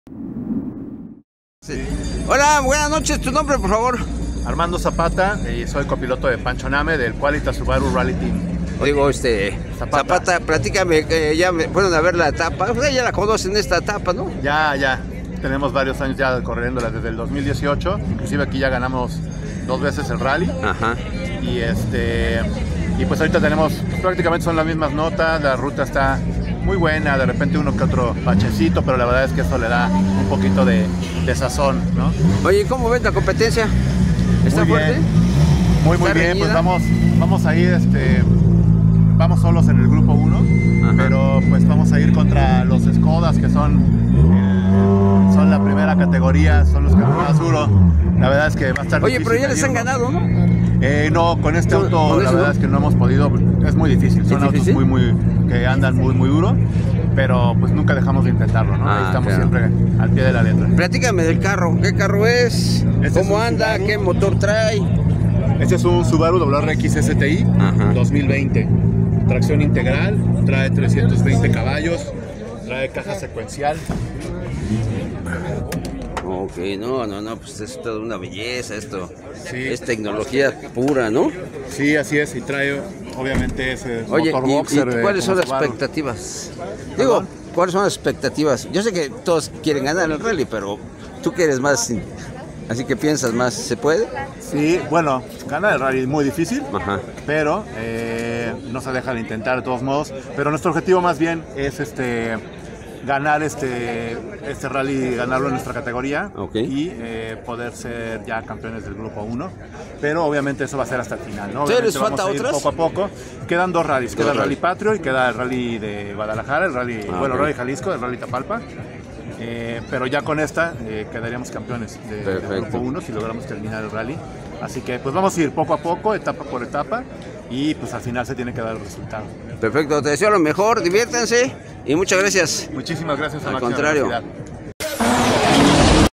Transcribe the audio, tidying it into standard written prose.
Sí. Hola, buenas noches, tu nombre por favor. Armando Zapata, y soy copiloto de Pancho Name del Qualitas Subaru Rally Team. Digo, Zapata, platícame, que ya me fueron a ver la etapa, pues ya la conocen esta etapa, ¿no? Ya, tenemos varios años ya corriéndola desde el 2018, inclusive aquí ya ganamos 2 veces el rally. Ajá. Y pues ahorita tenemos, prácticamente son las mismas notas, la ruta está muy buena, de repente uno que otro bachecito, pero la verdad es que eso le da un poquito de sazón, ¿no? Oye, ¿cómo ves la competencia? ¿Está fuerte? Muy bien, reñida? pues vamos a ir, vamos solos en el grupo 1, pero pues vamos a ir contra los Skodas, que son la primera categoría, son los que más duro. La verdad es que va a estar Oye, difícil. pero ya les han ganado, ¿no? No, con este auto ¿Con la eso, verdad no? es que no hemos podido, es muy difícil, son autos difícil? que andan muy duro, pero pues nunca dejamos de intentarlo, ¿no? Ahí estamos claro. siempre al pie de la letra. Platícame del carro, ¿qué carro es? Este ¿Cómo es un anda? Subaru. ¿Qué motor trae? Este es un Subaru WRX STI 2020, tracción integral, trae 320 caballos, trae caja secuencial. Ok, no, pues es toda una belleza esto. Sí. Es tecnología pura, ¿no? Sí, así es, y trae obviamente ese Oye, motor ¿y boxer. cuáles son como las Subaru. expectativas? ¿Perdón? Digo, ¿cuáles son las expectativas? Yo sé que todos quieren ganar el rally, pero tú que eres más, así que piensas más, ¿se puede? Sí, bueno, ganar el rally es muy difícil, Pero pero no se deja de intentar de todos modos. Pero nuestro objetivo más bien es ganar este rally, ganarlo en nuestra categoría y poder ser ya campeones del grupo 1. Pero obviamente eso va a ser hasta el final, ¿no? ¿Sí les Obviamente falta vamos a ir otras? poco a poco. Quedan 2 rallies, queda el rally. Rally Patrio y queda el Rally de Guadalajara, el Rally, Rally Jalisco, el Rally Tapalpa. Pero ya con esta quedaríamos campeones del grupo 1 si logramos terminar el rally. Así que pues vamos a ir poco a poco, etapa por etapa, y pues al final se tiene que dar el resultado. perfecto, te deseo lo mejor, diviértanse y muchas gracias. Muchísimas gracias a Al Máxima contrario. Velocidad.